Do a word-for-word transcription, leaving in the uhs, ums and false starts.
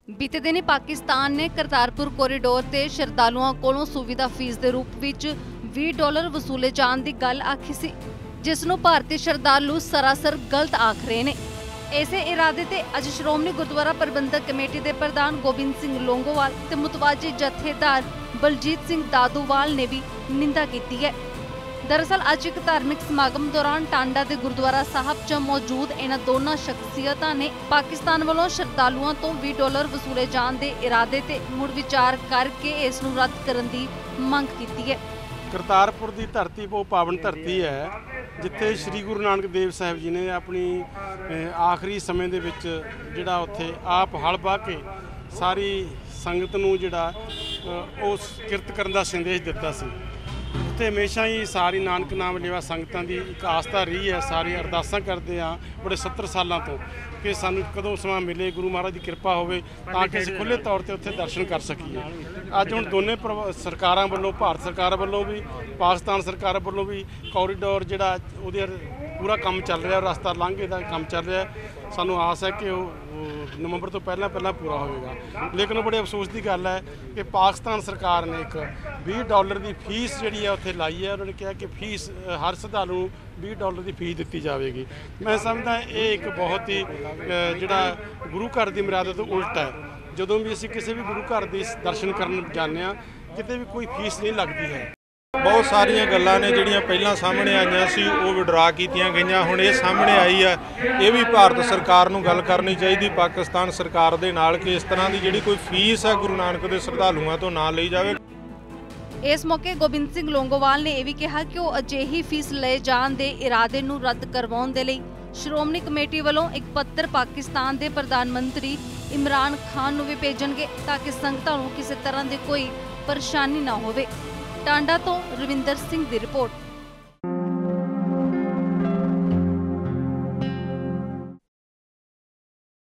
बीते दिन पाकिस्तान ने करतारपुर कॉरीडोर ते श्रद्धालुओं कोलों सुविधा फीस के रूप विच बीस डॉलर वसूले जाने की गल आखी सी, जिस नूं भारतीय श्रद्धालु सरासर गलत आख रहे ने। इसे इरादे ते अज श्रोमणी गुरुद्वारा प्रबंधक कमेटी के प्रधान गोबिंद सिंह लोंगोवाल ते मुतवाजी जथेदार बलजीत सिंह दादूवाल ने भी निंदा की है। दरअसल अज एक धार्मिक समागम दौरान टांडा के गुरुद्वारा साहब च मौजूद इन्हां दोनों शख्सियतां ने पाकिस्तान वालों श्रद्धालुओं तो बीस डॉलर वसूले जाने के इरादे ते मुड़ विचार करके इस नूं रद्द करन दी मंग की है। करतारपुर की धरती बहुत पावन धरती है, जिथे श्री गुरु नानक देव साहब जी ने अपनी आखिरी समय दे विच जिहड़ा उत्थे आप हल बाह के सारी संगत नूं जिहड़ा उस किरत करन दा संदेश दिता सी। उत्थे हमेशा ही सारी नानक नाम लेवा संगतां दी एक आस्था रही है। सारी अरदासां करते हैं बड़े सत्तर सालों तो कि सानूं कदों समा मिले, गुरु महाराज की कृपा होवे तां कि असीं खुले तौर पर उत्थे दर्शन कर सकीए। अज हुण दोने सरकारां वल्लों, भारत सरकार वल्लों भी पाकिस्तान सरकार वल्लों भी कॉरीडोर जिहड़ा उहदे पूरा काम चल रहा, रास्ता लांघे का काम चल रहा है। सानू आस है कि नवंबर तो पहला पहला पूरा होगा। लेकिन बड़े अफसोस की गल है कि पाकिस्तान सरकार ने एक बीस डॉलर की फीस जी है उत्थे लाई है। उन्होंने कहा कि फीस हर श्रद्धालु बीस डॉलर की फीस दी जाएगी। मैं समझदा ये एक बहुत ही जिहड़ा गुरु घर की मर्यादा तो उल्ट है। जदों भी असीं किसी भी गुरु घर के दर्शन करन जाने आ, किते भी कोई फीस नहीं लगती है। बहुत सारिया गल्लां ने जिहड़ियां पहलां सामने आईयां सी वो विड्रा कीतियां गईयां। हुण ये सामने आई है, ये भी भारत सरकार नूं गल करनी चाहिए पाकिस्तान सरकार दे नाल कि इस तरह की जिहड़ी कोई फीस है गुरु नानक दे श्रद्धालुआं तो ना लई जावे। इस मौके गोबिंद सिंह लोंगोवाल ने यह भी कहा कि वो अजिही फीस लए जाण दे इरादे नूं रद्द करवाउण दे लई श्रोमणी कमेटी वालों एक पत्र पाकिस्तान के प्रधानमंत्री इमरान खान नूं भी भेजणगे ताकि संगतां नूं किसी तरह की कोई परेशानी ना होवे। टांडा तो रविंदर सिंह की रिपोर्ट।